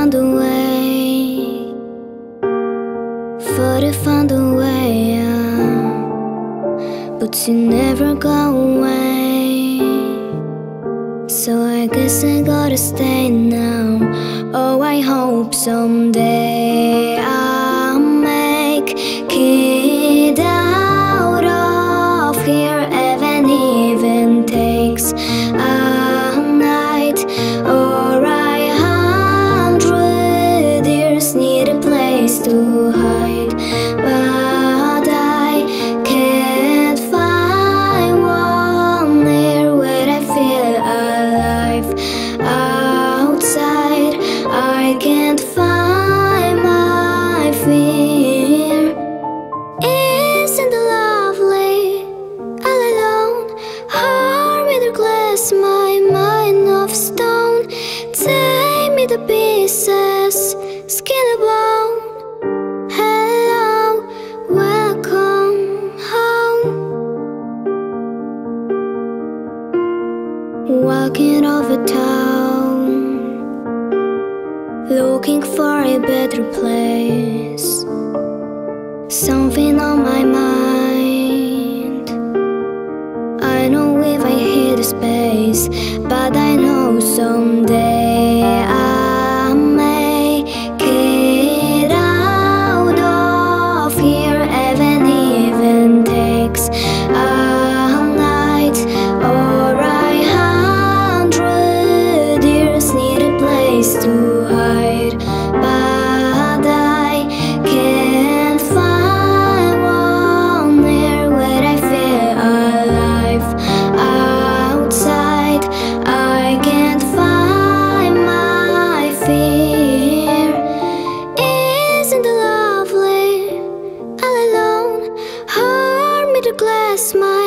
found a way, thought I found a way out, but you never go away. So I guess I gotta stay now. Oh, I hope someday I'll make it out of here, even takes a night or 100 years. Need a place to hide, but I can't find one near where I feel alive. Outside, I can't find my fear. Isn't it lovely, all alone, heart made of glass, my mind of stone. Take me to pieces, skin and bone. Hello, welcome home. Walking over town, looking for a better place. Something on my mind. I know if I hit a space, but I know someday I'll make it out of here, even takes a night or 100 years. Need a place to hide, but I can't find one near where I feel alive. Outside, I can't find my fear. Isn't it lovely, all alone, heart made of glass, my